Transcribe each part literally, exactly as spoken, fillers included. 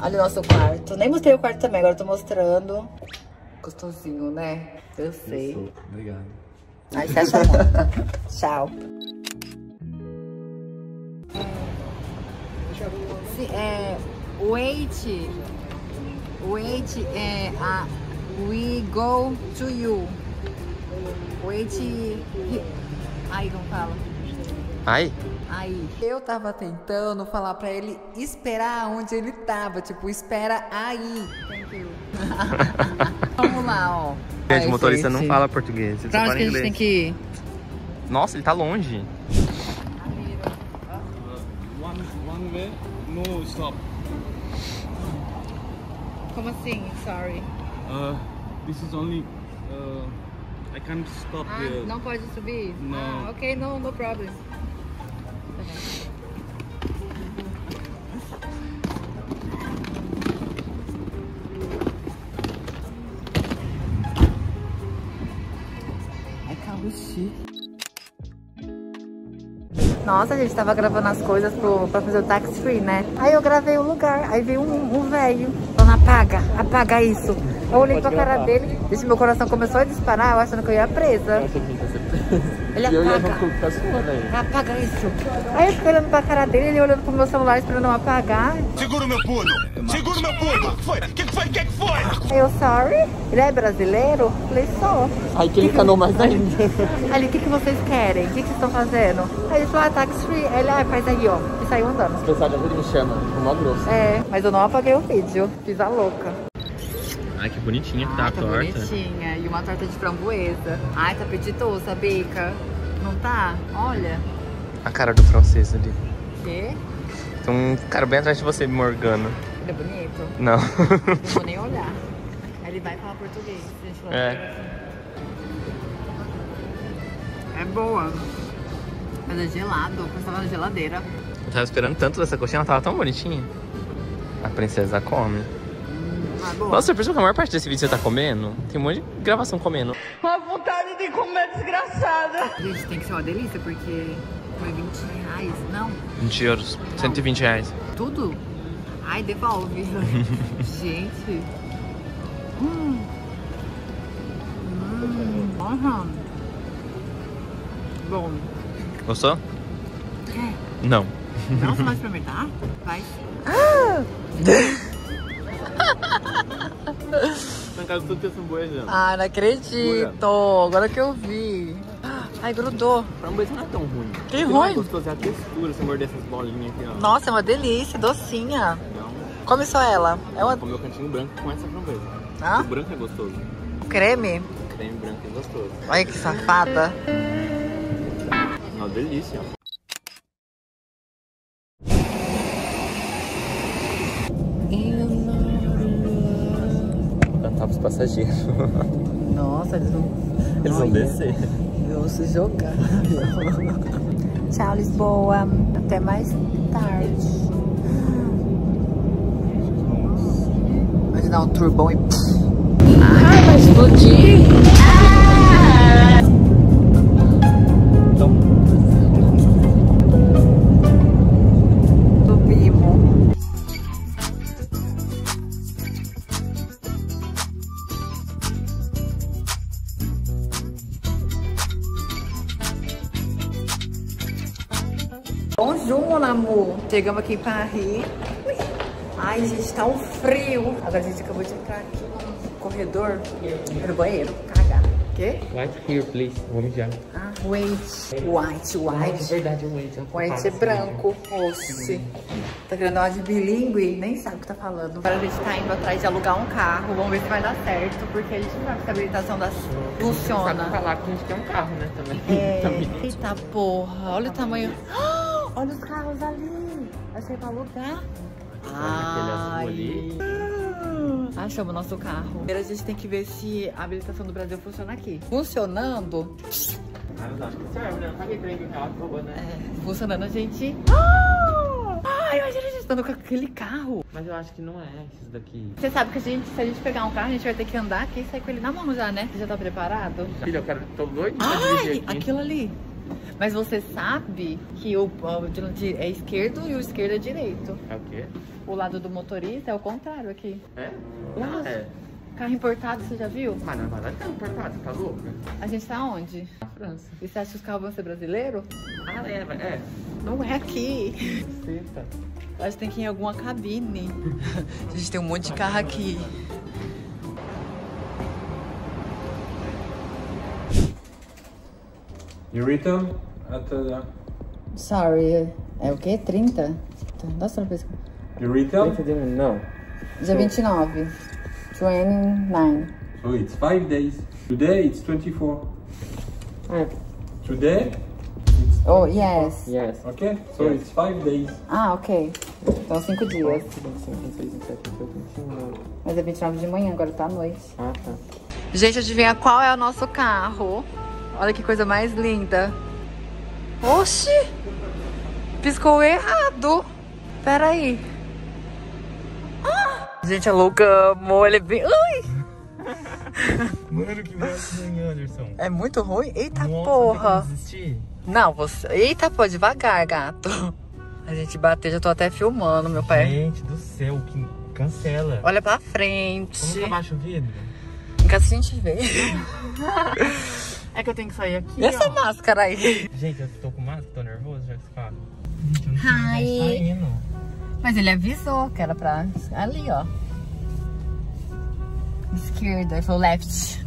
Olha o nosso quarto. Nem mostrei o quarto também, agora eu tô mostrando. Gostosinho, né? Eu sei. Eu Obrigado. Aí você acha muito. Tchau. Se, é, wait. Wait, é, a, we go to you. Wait. Aí, como fala? Ai? Aí. Eu tava tentando falar pra ele esperar onde ele tava. Tipo, espera aí. Thank you. Vamos lá, ó. Gente, Ai, o motorista gente. não fala português. Ele Pra só onde fala que a gente inglês. tem que ir? Nossa, ele tá longe. One, one way, no stop. Como assim? Sorry. Uh, this is only. Uh, I can't stop Ah, here. não pode subir? Não. Ah, ok, no, no problem. Ai, carro chique. Nossa, a gente tava gravando as coisas pro, pra fazer o tax free, né? Aí eu gravei o lugar, aí veio um, um velho falando, apaga, apaga isso. Eu olhei pra cara dele, gente, meu coração começou a disparar, eu achando que eu ia presa. Ele apaga, apaga isso. Aí eu fiquei olhando pra cara dele, ele olhando pro meu celular esperando eu apagar. Segura o meu pulo! Segura o meu pulo! O que foi? O que foi? O que foi? Aí eu, sorry, ele é brasileiro? Falei, sou. Aí que ele encanou mais ainda. Aí, o que, que vocês querem? O que, que vocês estão fazendo? Aí ele falou, ah, tax free. Aí ele, ah, faz aí, ó. E saiu andando. O pessoal já viu, ele me chama, o mó grosso. É, mas eu não apaguei o vídeo, fiz a louca. Ai, que bonitinha que tá Ai, a tá torta. bonitinha. E uma torta de framboesa. Ai, tá apetitosa, a bica. Não tá? Olha. A cara do francês ali. Quê? Tem um cara bem atrás de você, Morgana. Ele é bonito? Não. Não vou nem olhar. Aí ele vai falar português. Se a gente falar É. É boa. Mas é gelado, eu tava na geladeira. Eu tava esperando tanto dessa coxinha, ela tava tão bonitinha. A princesa come. Ah, boa. Nossa, você percebeu que a maior parte desse vídeo você tá comendo? Tem um monte de gravação comendo. Uma vontade de comer desgraçada. Gente, tem que ser uma delícia, porque foi vinte reais. Não, vinte euros. cento e vinte reais. tudo? Ai, devolve. Gente. Hum. Hum. Uhum. Bom. Gostou? É. Não. Não, você vai experimentar? Vai. Na casa tudo tem framboesa. Ah, não acredito. Agora que eu vi. Ai, grudou. Framboesa não é tão ruim. Que O que não é ruim? gostoso é a textura, você morder essas bolinhas aqui, ó. Nossa, é uma delícia, docinha. Não. Come só ela. É uma... Comer o cantinho branco com essa framboesa. Hã? O branco é gostoso. creme. O creme branco é gostoso. Olha que safada. Uma delícia. Cantar pros passageiros. Nossa, eles vão... Eles vão Olha, descer. vão se jogar. Tchau, Lisboa. Até mais tarde. Imaginar um tour bom e... Ai, vai explodir. Subimos. Bonjour, mon amour. Chegamos aqui em Paris. Ui. Ai, gente, tá um frio. Agora a gente acabou de entrar aqui no corredor. No banheiro. Cagar. Quê? White here, please. Vou mijar. Ah, wait. White, white. verdade, um wait. White é branco. Oxe. Tá querendo dar uma de bilíngue? Nem sabe o que tá falando. Agora a gente tá indo atrás de alugar um carro. Vamos ver se vai dar certo. Porque a gente não sabe se a habilitação das... funciona. falar que a gente quer um carro, né? Também. É. Eita porra. Olha o tamanho. Olha os carros ali. Vai ser pra alugar. aquele azul ali. Ah, achamos o nosso carro. Primeiro a gente tem que ver se a habilitação do Brasil funciona aqui. Funcionando. Ah, eu acho que serve, né? Eu paguei três mil reais, roubando, né? É, funcionando a gente... Ah! Ai, imagina a gente estando com aquele carro. Mas eu acho que não é esses daqui. Você sabe que a gente, se a gente pegar um carro, a gente vai ter que andar aqui e sair com ele na mão já, né? Você já tá preparado? Filha, eu quero... Tô doido pra Ai, dirigir aqui. aquilo ali. Mas você sabe que o, o de, é esquerdo e o esquerdo é direito. É o quê? O lado do motorista é o contrário aqui. É? Nossa. É. Carro importado, você já viu? Mas não vai lá carro importado, tá louco? A gente tá onde? Na França. E você acha que os carros vão ser brasileiros? Ah, é, é. Não é aqui. Sexta. Acho que tem que ir em alguma cabine. A gente tem um monte de carro aqui. You return at uh, Sorry, é o quê? trinta? Dá só uma vez. you return. Não. Dia vinte e nove. vinte e nove. So it's five days. Today it's twenty-four. Ah, Today, Oh, yes. yes. okay. So it's five days. Ah, ok. Então cinco dias. vinte e cinco, vinte e seis, vinte e sete, vinte e oito, vinte e nove. Mas é vinte e nove de manhã, agora tá à noite. Ah, tá. Gente, adivinha qual é o nosso carro? Olha que coisa mais linda. Oxi! Piscou errado. Pera aí. Ah! Gente, é louca, amor. Ele é bem... Ui! Mano, que maravilha, Anderson. É muito ruim? Eita Nossa, porra. tem que desistir. Não, você... Eita, pô, devagar, gato. A gente bateu, já tô até filmando, meu pai. Gente do céu, que cancela. Olha pra frente. Como que abaixa o vidro? Em casa a gente vê. É que eu tenho que sair aqui, E essa ó. máscara aí? Gente, eu tô com máscara, tô nervoso já com esse carro. Gente, eu não sei Hi. onde tá indo. Mas ele avisou que era pra... Ali, ó. Esquerda, ele falou left.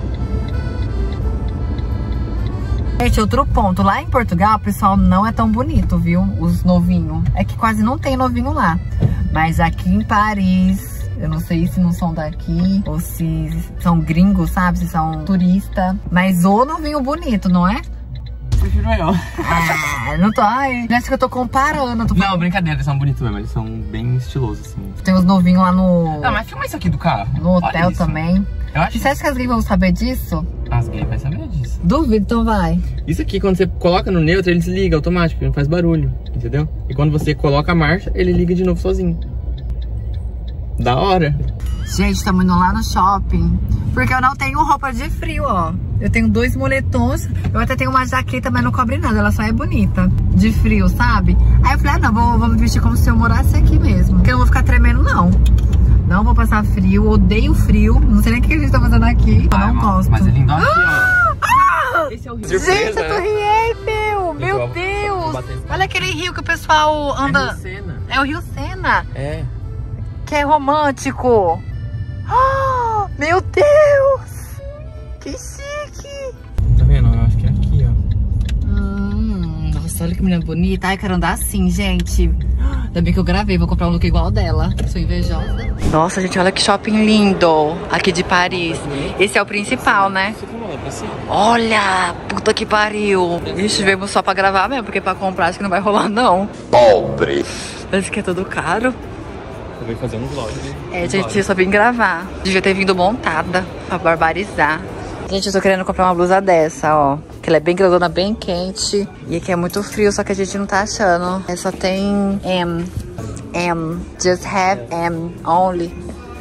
Gente, outro ponto. Lá em Portugal, o pessoal não é tão bonito, viu? Os novinhos. É que quase não tem novinho lá. Mas aqui em Paris, eu não sei se não são daqui ou se são gringos, sabe? Se são turista. Mas o novinho bonito, não é? Prefiro eu. Ah, não tô... Ai, parece que eu tô comparando. Eu tô... Não, brincadeira, eles são bonitos mesmo, eles são bem estilosos, assim. Tem os novinhos lá no... Não, mas filma isso aqui do carro. No Olha hotel isso. também. Eu acho E você acha que as gays vão saber disso? As gays vai saber disso. Duvido, então vai. Isso aqui, quando você coloca no neutro, ele desliga automático, ele não faz barulho, entendeu? E quando você coloca a marcha, ele liga de novo sozinho. Da hora. Gente, estamos indo lá no shopping. Porque eu não tenho roupa de frio, ó. Eu tenho dois moletons. Eu até tenho uma jaqueta, mas não cobre nada. Ela só é bonita. De frio, sabe? Aí eu falei, ah, não, vou, vou me vestir como se eu morasse aqui mesmo. Porque eu não vou ficar tremendo, não. Não vou passar frio. Odeio frio. Não sei nem o que a gente tá fazendo aqui. Eu não gosto. Mas é lindo aqui, ó. Ah! Esse é o rio. Gente, a Torre Eiffel! Meu vou- vou Deus! bater esse- Olha aquele rio que o pessoal anda... É Sena. É o Rio Sena. É. Que é romântico. Oh, meu Deus! Que chique! Tá vendo? Eu acho que é aqui, ó. Hum, nossa, olha que menina bonita. Ai, quero andar assim, gente. Ainda bem que eu gravei, vou comprar um look igual dela. Sou invejosa. Nossa, gente, olha que shopping lindo aqui de Paris. Esse é o principal, né? Olha, puta que pariu. Ixi, veio só pra gravar mesmo, porque pra comprar acho que não vai rolar, não. Pobre. Parece que é tudo caro. Eu vou fazer um vlog, né? É, gente, eu só vim gravar. Devia ter vindo montada pra barbarizar. Gente, eu tô querendo comprar uma blusa dessa, ó. Que ela é bem grandona, bem quente. E aqui é muito frio, só que a gente não tá achando. É, só tem M. M. Just have M only.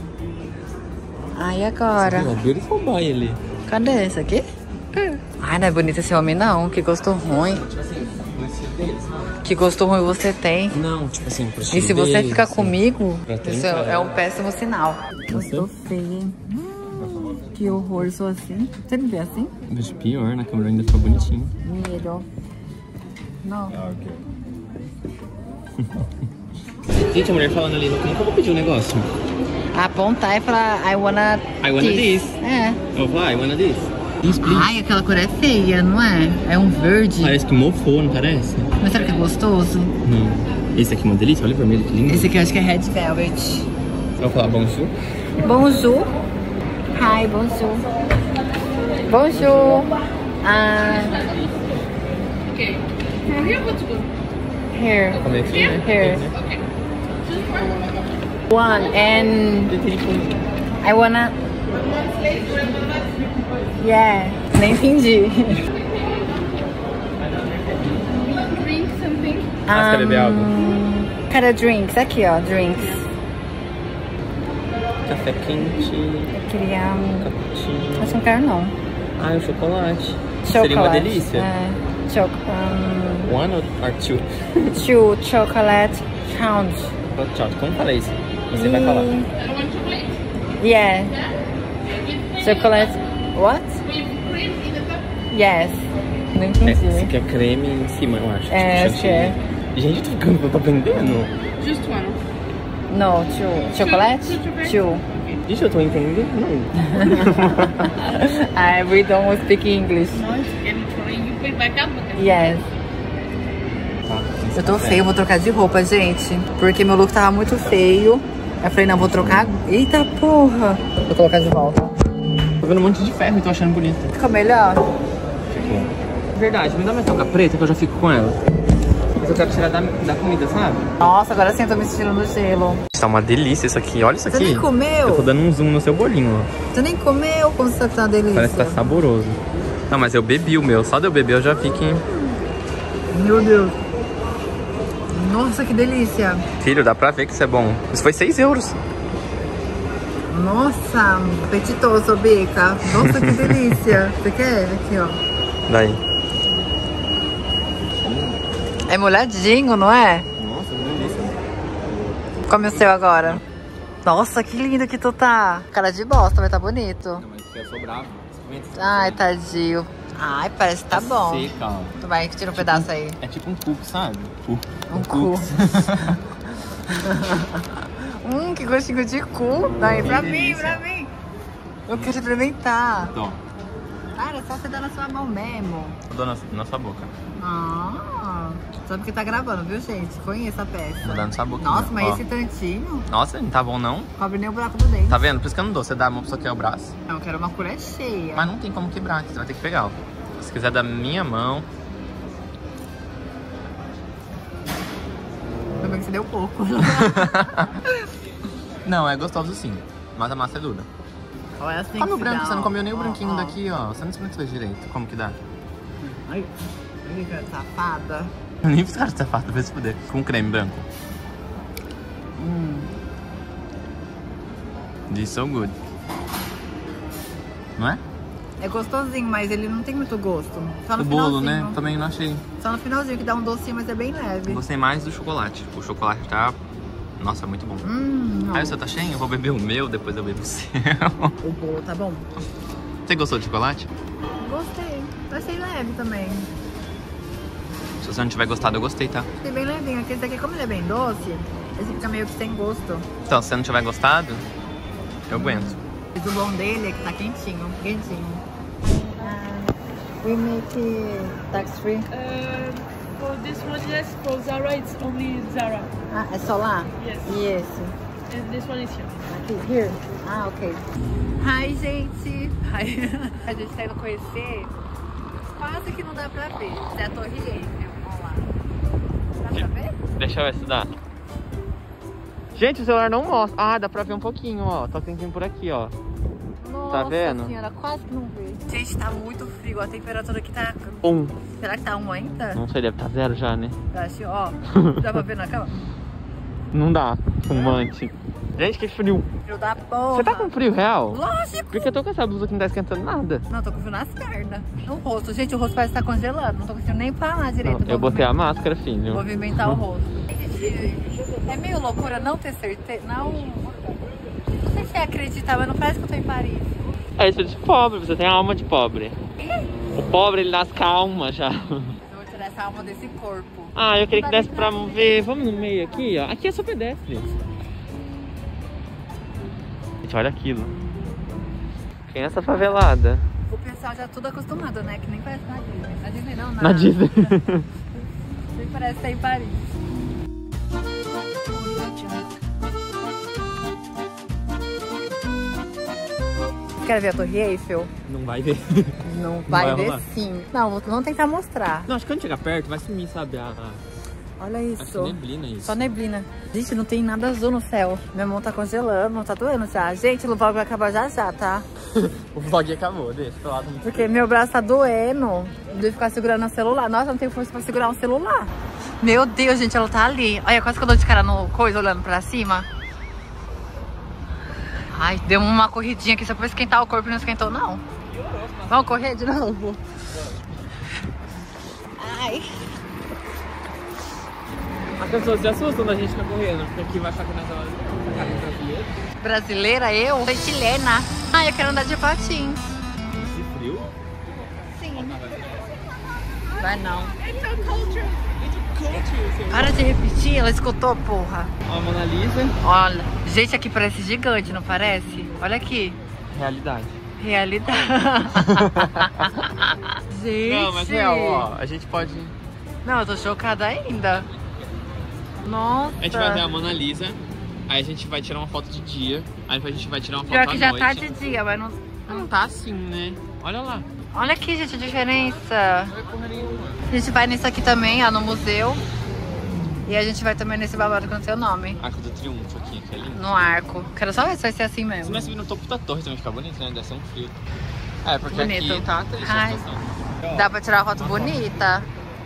Ai, agora? Ó, beautiful boy ali. Cadê esse aqui? Ai, não é bonito esse homem, não. Que gosto ruim. Tipo assim, o estilo deles. Que gosto ruim você tem. Não, tipo assim, pro E estilo se você deles, ficar assim. comigo, Pra ter isso entrada. é um péssimo sinal. Eu estou feia, hein? Que horror, sou assim. Você me vê assim? Eu vejo pior, na câmera ainda fica bonitinho. Medo. Não. Gente, a mulher falando ali, como que eu vou pedir um negócio? Apontar e falar, I wanna I wanna this. É. Eu vou falar, I wanna this. This, please. Ai, aquela cor é feia, não é? É um verde. Parece que mofou, não parece? Mas será que é gostoso? Não. Esse aqui é uma delícia, olha o vermelho, que lindo. Esse aqui eu acho que é Red Velvet. Eu vou falar bonjour. Bonjour. Hi, bonjour. Bonjour. Ah. Here. Como é que é? Here. One and I wanna. Yeah. Nem entendi. Ah, você quer beber algo? Cadê drinks? Aqui, ó, drinks. Café quente, Eu queria. um- cappuccino. Acho que não quero não. Ah, o chocolate. Chocolate. Seria uma delícia. É. choc um, One or, or two? two chocolate round. Como fala isso? Você vai falar. Yeah. Chocolate. What? Yes. Não entendi. É, esse aqui é creme em cima, eu acho. É, tipo acho que é. Gente, eu tô ficando, eu tô aprendendo. Just one. No, two. Chocolate? Two. Gente, eu tô entendendo. I, we don't speak English. No, it's getting try. You pay back up. Yes. Eu tô feio, vou trocar de roupa, gente. Porque meu look tava muito feio. Aí eu falei, não, vou trocar. Eita porra! Vou colocar de volta. Tô vendo um monte de ferro e tô achando bonito. Ficou melhor? Ficou. Verdade, me dá minha touca preta que eu já fico com ela. Mas eu quero tirar da, da comida, sabe? Nossa, agora sim eu tô me sentindo no gelo. Tá uma delícia isso aqui, olha isso aqui. Você nem comeu? Eu tô dando um zoom no seu bolinho, ó. Você nem comeu como você tá uma delícia. Parece que tá saboroso. Não, mas eu bebi o meu. Só de eu beber eu já fico em... Meu Deus. Nossa, que delícia. Filho, dá pra ver que isso é bom. Isso foi seis euros. Nossa, apetitoso, Bica. Nossa, que delícia. Você quer? Aqui, ó. Daí. É molhadinho, não é? Nossa, que delícia. Come o seu agora. Nossa, que lindo que tu tá. Cara de bosta, vai tá bonito. Não, mas eu sou bravo. Ai, tadinho. Ai, parece que tá bom. Seca, ó. Tu vai tirar um pedaço aí. É tipo um cuco, sabe? Cu. Um cu. Hum, que gostinho de cu. Daí, pra mim, pra mim. Eu quero experimentar. Dó. Cara, é só você dar na sua mão mesmo. Eu dou na, na sua boca. Ah, só porque tá gravando, viu, gente? Conheça a peça. Vou dar na sua boca. Nossa, mas ó. esse tantinho Nossa, não tá bom não? cobre nem o buraco do dente. Tá vendo? Por isso que eu não dou. Você dá a mão pra pessoa que é o braço. Não, eu quero uma colher cheia. Mas não tem como quebrar, você vai ter que pegar, ó. Se quiser da minha mão. Ainda bem que você deu pouco. Não, é gostoso sim. Mas a massa é dura. Olha assim Come o que branco, dá, você não ó. comeu nem o Ó, branquinho ó. daqui, ó. Você não experimentou direito. Como que dá? Ai, ai, que safada. Eu nem fiz cara de safado, vai se fuder. Com creme branco. Hum. This so good. Não é? É gostosinho, mas ele não tem muito gosto. Só no O bolo, finalzinho. né? Também não achei. Só no finalzinho, que dá um docinho, mas é bem leve. Gostei mais do chocolate. O chocolate tá... Nossa, muito bom. Hum, não. Aí o seu tá cheio? Eu vou beber o meu, depois eu bebo o seu. O bolo tá bom? Você gostou de chocolate? Gostei. Achei leve também. Se você não tiver gostado, eu gostei, tá? Achei bem levinho. Aquele daqui, como ele é bem doce, esse fica meio que sem gosto. Então, se você não tiver gostado, eu aguento. Mas o bom dele é que tá quentinho, quentinho. We make tax free. Uh, for this one, yes. For Zara, it's only Zara. Ah, é só lá? Yes. E esse? And this one is here. Aqui, here? Ah, ok. Hi, gente. Hi. A gente tá indo conhecer. Quase que não dá pra ver. É a Torre Eiffel. Vamos lá. Dá pra ver? Deixa eu ver se dá. Gente, o celular não mostra. Ah, dá pra ver um pouquinho, ó. Só tem que vir por aqui, ó. Nossa vendo? senhora, quase que não vê. Gente, tá muito frio. A temperatura aqui tá... Um. Será que tá um ainda? Não sei, deve estar zero já, né? Eu acho, ó. Dá pra ver na cama? Não dá. Fumante. Gente, que frio. Frio da porra. Você tá com frio real? Lógico. Porque eu tô com essa blusa que não tá esquentando nada. Não, tô com frio nas pernas. No rosto. Gente, o rosto parece estar congelando. Não tô conseguindo nem falar direito. Não, eu botei a máscara, filho. Movimentar o rosto. É meio loucura não ter certeza. Não. Não sei se é acreditar, mas não parece que eu tô em Paris. É isso de pobre, você tem a alma de pobre. O pobre, ele nasce com a alma já. Eu vou tirar essa alma desse corpo. Ah, eu queria que desse pra ver. Vamos no meio aqui, ó. Aqui é só pedestre. Gente, olha aquilo. Quem é essa favelada? O pessoal já é tudo acostumado, né? Que nem parece na Disney. Na Disney não, na... Na Disney. Nem parece estar em Paris. Quer ver a Torre Eiffel? Não vai ver. Não vai, vai ver rolar. sim. Não, vamos tentar mostrar. Não, acho que quando chegar perto vai sumir, sabe? A... Olha Acho que isso. neblina isso. Só neblina. Gente, não tem nada azul no céu. Minha mão tá congelando, tá doendo já. Gente, o vlog vai acabar já já, tá? O vlog acabou, deixa pra lá. Porque meu braço tá doendo de ficar segurando o celular. Nossa, eu não tenho força pra segurar um celular. Meu Deus, gente, ela tá ali. Olha, quase que eu dou de cara no coisa, olhando pra cima. Ai, deu uma corridinha aqui só pra esquentar o corpo e não esquentou, não. Vamos correr de novo? vai. As pessoas se assustam da gente ficar correndo, porque aqui vai achar que nós somos brasileiros. Brasileira, eu? Sou chilena. Ai, eu quero andar de patins. Esse frio? Sim. Vai não. Para de repetir, ela escutou, porra. Ó, a Mona Lisa. Olha, gente, aqui parece gigante, não parece? Olha aqui. Realidade. Realidade. Gente. Não, mas real, ó, a gente pode... Não, eu tô chocada ainda. Nossa. A gente vai ver a Mona Lisa, aí a gente vai tirar uma foto de dia, aí a gente vai tirar uma foto Pior à que já noite. tá de dia, mas não... Não tá assim, né? Olha lá. Olha aqui, gente, a diferença. A gente vai nisso aqui também, ó, no museu. E a gente vai também nesse babado que não sei o nome. Arco do Triunfo aqui, que é lindo. No arco. Quero só ver se vai ser assim Se mesmo. nós subir no topo da torre também fica bonito, né? Deve ser um frio. É, porque Bonito. aqui tá triste a Ai. situação. Dá pra tirar uma foto bonita.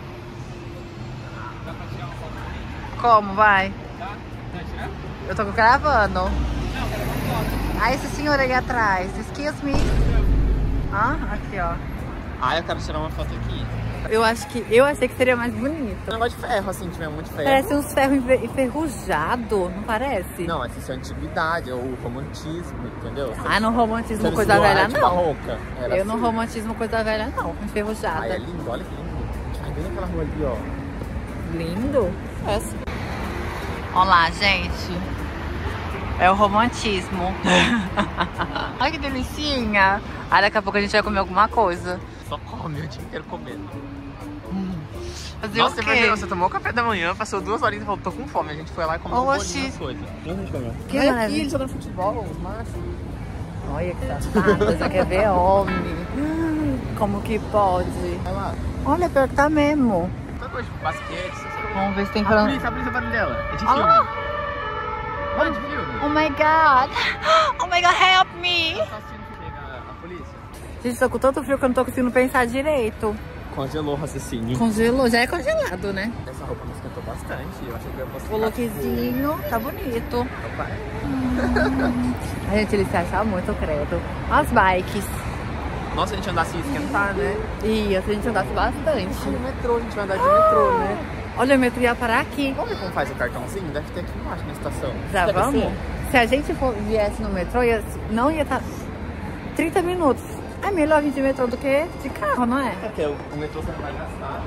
Como, vai? Eu tô gravando. Ah, esse senhor aí atrás. Excuse me. Ah, aqui, ó. Ah, eu quero tirar uma foto aqui. Eu acho que... Eu achei que seria mais bonito. Um negócio de ferro, assim, tiver muito ferro. Parece uns ferros enfer- enferrujados, não parece? Não, essa é a antiguidade, é o romantismo, entendeu? Ah, no romantismo Você coisa viu a velha arte não. barroca? Era Eu no assim. romantismo coisa velha não, enferrujada. Ai, é lindo, olha que lindo. A gente vai bem naquela rua ali, ó. Lindo. Essa. Olha lá, gente. É o romantismo. Ai, que delicinha. Aí daqui a pouco a gente vai comer alguma coisa. Só come o dia inteiro comendo. Fazer Nossa, o quê? imagina, você tomou café da manhã, passou duas horinhas e falou, tô com fome. A gente foi lá e comeu um Oxi. bolinho, as coisas. Onde a gente comeu? Que Olha maravilha. aqui, eles jogando futebol, os machos. Olha que safada, já quer ver homem. Como que pode? Vai lá. Olha, pior que tá mesmo. Tá coisa de basquete, essas coisas. Vamos ver se tem A pra... polícia, a polícia, o barulho dela. É de Olha filme. lá. Olha, de filme. Oh my god. Oh my god, help me. Tá assistindo que chega a polícia. Gente, tô com tanto frio que eu não tô conseguindo pensar direito. Congelou o raciocínio. Congelou, já é congelado, né? Essa roupa me esquentou bastante. Eu achei que eu ia posso O lookzinho tá bonito. Papai. A gente, ele se acha muito, credo. As bikes. Nossa, a gente andasse e esquentar, né? Ia, se a gente andasse bastante. No metrô, a gente vai andar de metrô, né? Olha, o metrô ia parar aqui. Vamos ver como faz o cartãozinho? Deve ter aqui embaixo na estação. Já Deve vamos? ser. Se a gente for, viesse no metrô, ia, não ia estar... trinta minutos. É melhor vir de metrô do que de carro, não é? É porque o o metrô você não vai gastar.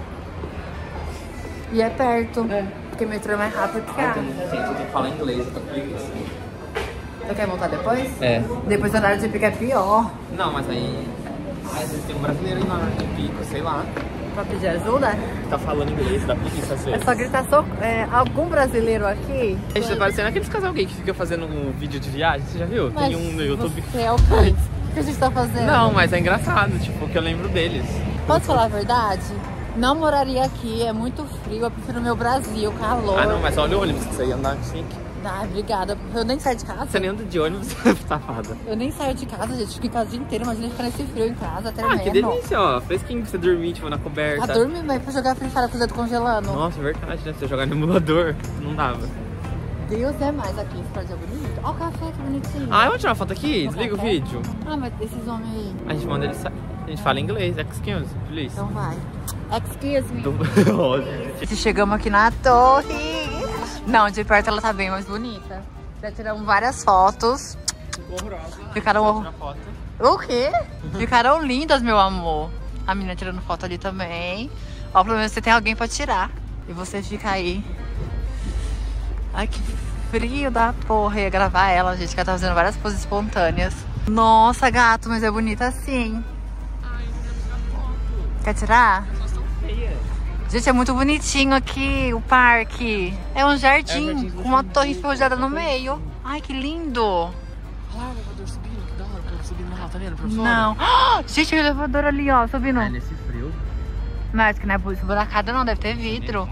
E é perto. É. Porque metrô é mais rápido que carro. Gente, eu tenho que falar inglês, eu tô com preguiça. Você quer voltar depois? É. Depois o horário de pico é pior. Não, mas aí... Às vezes tem um brasileiro aí na hora de pico, sei lá. Pra pedir ajuda? Que tá falando inglês, dá preguiça às É vezes. só gritar só, é, algum brasileiro aqui. Gente, tá parecendo aqueles casal gay que fica fazendo um vídeo de viagem, você já viu? Mas Tem um no YouTube. você é o quê? O que a gente tá fazendo? Não, mas é engraçado, tipo, que eu lembro deles. Posso falar a verdade? Não moraria aqui, é muito frio, eu prefiro o meu Brasil, calor. Ah não, mas olha o ônibus que você ia andar chique. Ai, obrigada. Eu nem saio de casa. Você nem anda de ônibus, safada. Eu nem saio de casa, gente. Fico em casa o dia inteiro. Imagina ficar nesse frio em casa, tremendo. Ah, que delícia, ó. Fresquinho pra você dormir, tipo, na coberta. A dormir, mas pra jogar Free Fire com os dedos congelando. Nossa, verdade, né? Se você jogar no emulador, não dava. Deus é mais aqui, esse prédio é bonito. Olha o café, que bonitinho. Ah, vamos tirar uma foto aqui? No Desliga o café? vídeo. Ah, mas esses homens aí. A gente manda eles sair. A gente fala inglês, excuse, please. Então vai. Excuse me. Do... Ó, gente. Se chegamos aqui na torre. Não, de perto ela tá bem mais bonita. Já tiramos várias fotos. Ficaram... Tirar foto. O quê? Ficaram lindas, meu amor. A menina tirando foto ali também. Ó, pelo menos você tem alguém pra tirar. E você fica aí. Ai, que frio da porra. Ia gravar ela, gente, que ela tá fazendo várias poses espontâneas. Nossa, gato, mas é bonita assim. Quer tirar? Gente, é muito bonitinho aqui o parque. É um jardim, É um jardim com uma do torre Chumbi, enferrujada no exatamente. meio. Ai, que lindo. Olha lá o elevador subindo, que da hora, o subindo lá, tá vendo? Por fora. Não. Ah, gente, o elevador ali, ó, subindo. É, nesse frio. Mas que não é esburacada não, deve ter vidro.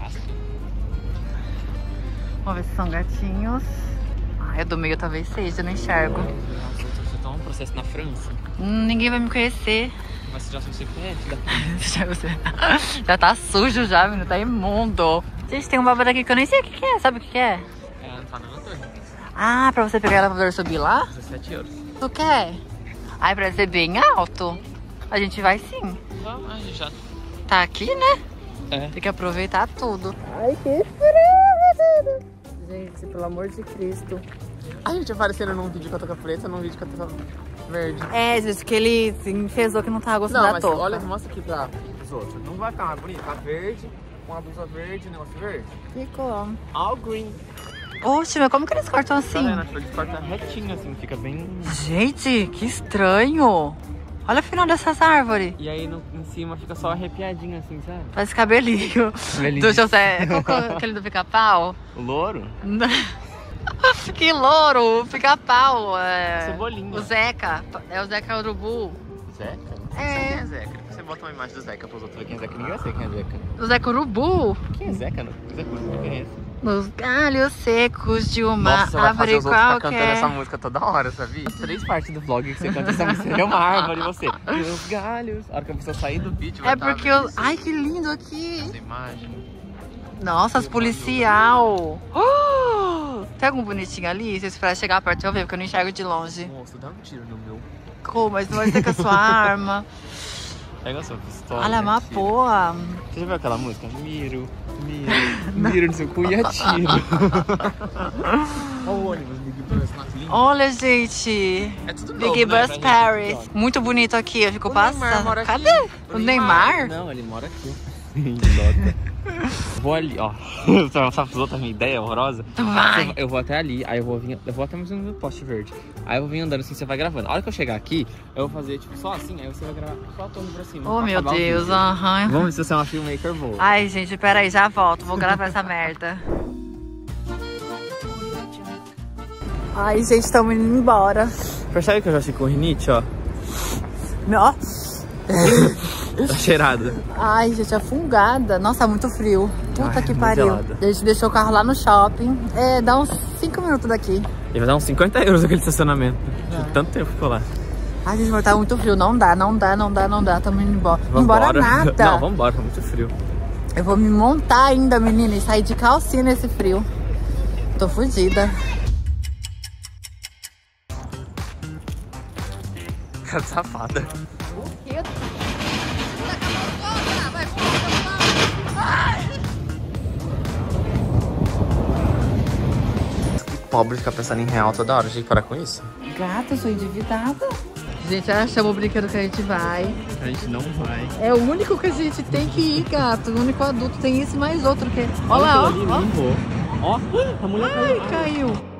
Vamos ver se são gatinhos. Ai, o do meio talvez seja, eu não enxergo. Nossa, você tá um processo na França. Hum, ninguém vai me conhecer. Mas você já sabe ser cliente da Já tá sujo já, menino, tá imundo. Gente, tem um babado aqui que eu nem sei o que que é, sabe o que que é? É, não tá na torre. Ah, pra você pegar o elevador e subir lá? dezessete euros. Tu quer? Ai, parece ser bem alto. A gente vai sim. Então, a gente já... Tá aqui, né? É. Tem que aproveitar tudo. Ai, que frio! Gente, pelo amor de Cristo. A gente aparecendo num vídeo com a touca preta, num vídeo com a touca verde. É, gente, que ele enfesou que não tava gostando Não, da mas touca. olha, mostra aqui pra os outros. Não vai ficar mais bonito. Tá verde, com a blusa verde, negócio verde. Ficou. All green. Oxe, mas como que eles cortam Tá assim? vendo? Acho que eles cortam retinho assim, fica bem... Gente, que estranho. Olha o final dessas árvores. E aí no, em cima fica só arrepiadinho assim, sabe? Parece cabelinho. Cabelinho. Do José. Qual que é aquele do pica-pau? O louro? Que louro, o pica-pau. É... Cebolinha. O Zeca. É o Zeca Urubu. Zeca? É. Quem é Zeca? Você bota uma imagem do Zeca pros outros ver quem é Zeca. Ninguém vai saber quem é Zeca. O Zeca Urubu. Quem é Zeca? Não? Zeca Urubu, quem é esse? Nos galhos secos de uma Nossa, vai fazer árvore os outros ficar cantando qualquer. essa música toda hora, sabia? As três partes do vlog que você canta essa música é uma árvore e você. E os galhos. A hora que a pessoa sair do vídeo vai É porque tá eu... Ai, que lindo aqui. essa imagem. Nossa, as policial. Oh! Tem algum bonitinho ali? Se eu esperar chegar perto eu ver, porque eu não enxergo de longe. Moço, dá um tiro no meu. Como? Mas não vai ser com a sua arma. Pega a sua pistola. Olha, uma atira. boa. Você já viu aquela música? Miro, miro, miro no seu cu e atiro. Olha o ônibus, Big Bus, nossa, lindo. Olha, gente. É tudo Big novo, né, Bus pra gente Paris. aqui, Muito bonito aqui. Eu fico O Neymar passando. mora aqui. Cadê? O Neymar? Não, ele mora aqui. Idiota. Vou ali, ó. Você vai mostrar pros outros a minha ideia horrorosa? Vai. Eu vou até ali, aí eu vou vir. Eu vou até mais no poste verde. Aí eu vou vir andando assim, você vai gravando. A hora que eu chegar aqui, eu vou fazer tipo só assim, aí você vai gravar só a torre pra cima. Oh, pra meu acabar o Deus. vídeo. Aham. Vamos ver se você é uma filmmaker boa. Ai, gente, peraí, já volto. Vou gravar essa merda. Ai, gente, estamos indo embora. Percebe que eu já fico com rinite, ó? Nossa. Tá cheirada. Ai, gente, é fungada. Nossa, muito frio. Puta Ai, que muito pariu. gelada. A gente deixou o carro lá no shopping. É, dá uns cinco minutos daqui. Ele vai dar uns cinquenta euros aquele estacionamento. De tanto tempo ficou lá. Ai, gente, mas tá muito frio. Não dá, não dá, não dá, não dá. Tamo indo embora. Vambora. Embora nada. Não, vambora, tá muito frio. Eu vou me montar ainda, menina, e sair de calcinha nesse frio. Tô fodida. Cara safada. Pobre ficar pensando em real toda hora, a gente parar com isso? Gata, eu sou endividada. Gente, achamos o brinquedo que a gente vai. A gente não vai. É o único que a gente tem que ir, gato. O único adulto tem isso e mais outro que... Olha lá, ó. Ó, ó, a mulher Ai, caiu.